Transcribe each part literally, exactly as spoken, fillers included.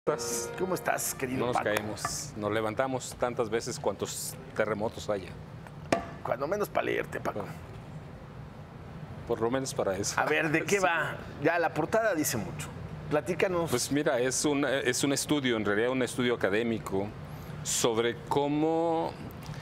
¿Estás? ¿Cómo estás, querido No nos Paco? caemos, nos levantamos tantas veces cuantos terremotos haya. Cuando menos para leerte, Paco. Bueno, por lo menos para eso. A ver, ¿de qué Sí. va? Ya la portada dice mucho. Platícanos. Pues mira, es un, es un estudio, en realidad un estudio académico, sobre cómo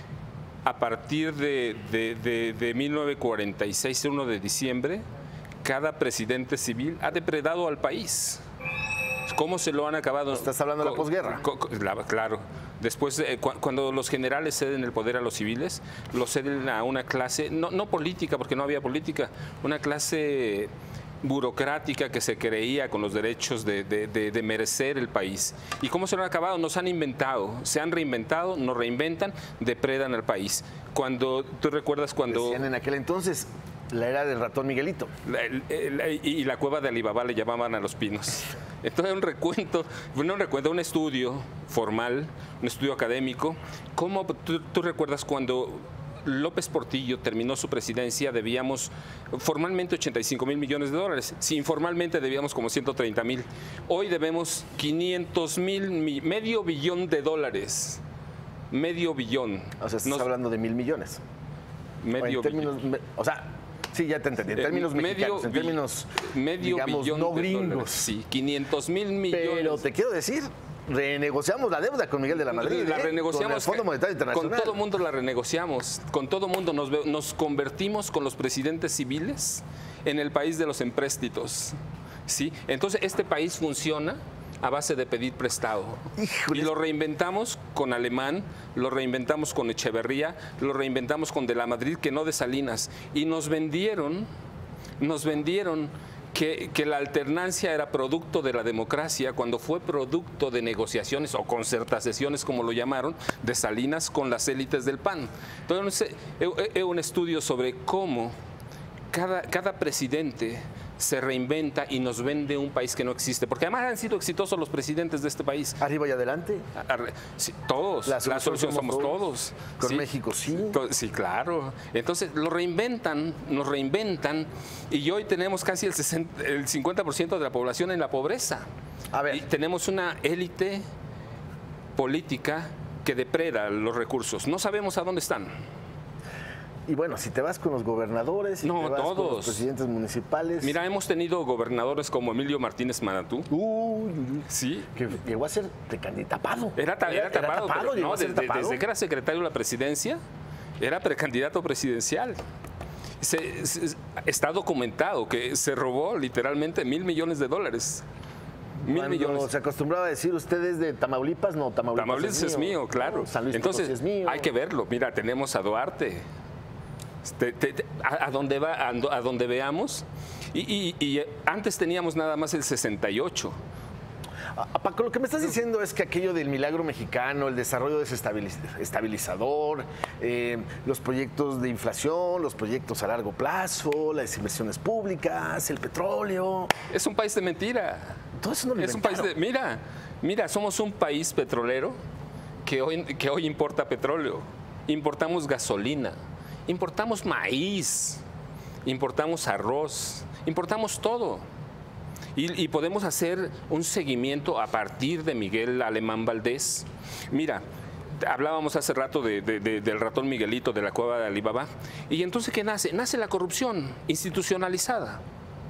a partir de, de, de, de mil novecientos cuarenta y seis, el uno de diciembre, cada presidente civil ha depredado al país. ¿Cómo se lo han acabado? ¿Estás hablando de la posguerra? Co- co- la- Claro. Después, eh, cu- cuando los generales ceden el poder a los civiles, lo ceden a una clase, no, no política, porque no había política, una clase burocrática que se creía con los derechos de, de, de, de merecer el país. ¿Y cómo se lo han acabado? Nos han inventado, se han reinventado, nos reinventan, depredan al país. Cuando, ¿tú recuerdas cuando... Decían en aquel entonces, la era del ratón Miguelito. La- el- el- y la cueva de Alibaba le llamaban a los pinos. Entonces un recuento, no un recuento, un estudio formal, un estudio académico. ¿Cómo tú, tú recuerdas cuando López Portillo terminó su presidencia? Debíamos formalmente ochenta y cinco mil millones de dólares. Si informalmente debíamos como ciento treinta mil. Hoy debemos quinientos mil, medio billón de dólares. Medio billón. O sea, estás Nos- hablando de mil millones. O en medio términos, billón. me- o sea, sí, ya te entendí. En Eh, términos medio mexicanos, en bi- términos, medio digamos, billón no de gringos. dólares. Sí, quinientos mil millones. Pero te quiero decir, renegociamos la deuda con Miguel de la Madrid. La ¿eh? renegociamos. Con el Fondo Monetario Con Internacional. todo mundo la renegociamos. Con todo mundo nos, ve- nos convertimos con los presidentes civiles en el país de los empréstitos. ¿Sí? Entonces, este país funciona a base de pedir prestado. Híjole. Y lo reinventamos con Alemán, lo reinventamos con Echeverría, lo reinventamos con De la Madrid, que no de Salinas. Y nos vendieron, nos vendieron que, que la alternancia era producto de la democracia cuando fue producto de negociaciones o concertaciones, como lo llamaron, de Salinas con las élites del P A N. Entonces, es un estudio sobre cómo cada, cada presidente se reinventa y nos vende un país que no existe. Porque además han sido exitosos los presidentes de este país. Arriba y adelante. Arre- sí, todos, La la solución solución, somos somos todos. todos. Con Sí. México, sí. Co- Sí, claro. Entonces lo reinventan, nos reinventan y hoy tenemos casi el, sesenta el cincuenta por ciento de la población en la pobreza. A ver. Y tenemos una élite política que depreda los recursos. No sabemos a dónde están. Y bueno, si te vas con los gobernadores, si No, te vas con todos. los presidentes municipales. Mira, hemos tenido gobernadores como Emilio Martínez Manatú. Uy, uy, uy. Sí. Que llegó a ser de tapado. Era, ta- era tapado, pero llegó no, a ser desde, tapado. desde que era secretario de la presidencia, era precandidato presidencial. Se- se- está documentado que se robó literalmente mil millones de dólares. Mil Cuando millones. se acostumbraba a decir ustedes de Tamaulipas, no, Tamaulipas, Tamaulipas es mío, claro. San Luis Entonces, Potosí es mío. hay que verlo. Mira, tenemos a Duarte. Te- te- te- a, a donde va, a, do- a donde veamos. Y, y- y antes teníamos nada más el sesenta y ocho. A- a Paco, lo que me estás diciendo es que aquello del milagro mexicano, el desarrollo desestabilizador, eh, los proyectos de inflación, los proyectos a largo plazo, las inversiones públicas, el petróleo, Es un país de mentira. todo eso no lo Es un país de, inventaron. mira, mira, somos un país petrolero que hoy, que hoy importa petróleo, importamos gasolina, importamos maíz, importamos arroz, importamos todo. Y, y podemos hacer un seguimiento a partir de Miguel Alemán Valdés. Mira, hablábamos hace rato de- de- de- del ratón Miguelito de la cueva de Alibaba. Y entonces, ¿qué nace? Nace la corrupción institucionalizada.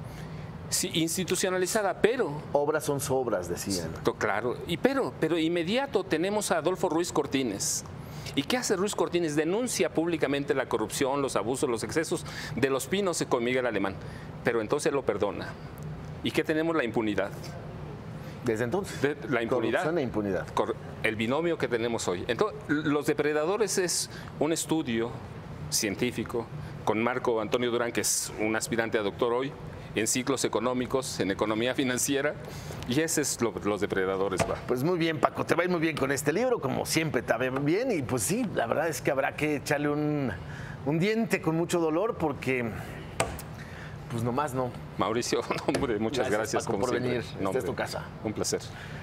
Sí, institucionalizada, pero Obras son sobras, decían. To- Claro, y pero, pero inmediato tenemos a Adolfo Ruiz Cortines. ¿Y qué hace Ruiz Cortines? Denuncia públicamente la corrupción, los abusos, los excesos de los Pinos con Miguel Alemán. Pero entonces lo perdona. ¿Y qué tenemos? La impunidad. Desde entonces. De- la impunidad. Corrupción e impunidad. Cor- El binomio que tenemos hoy. Entonces, los depredadores es un estudio científico con Marco Antonio Durán, que es un aspirante a doctor hoy, en ciclos económicos, en economía financiera, y ese es lo, los depredadores, va. Pues muy bien, Paco, te va a ir muy bien con este libro, como siempre te va bien. Y pues sí, la verdad es que habrá que echarle un, un diente con mucho dolor porque, pues nomás no. Mauricio, no, hombre, muchas Gracias, gracias, Paco, como por siempre. venir. Esta No, es tu hombre, casa. Un placer.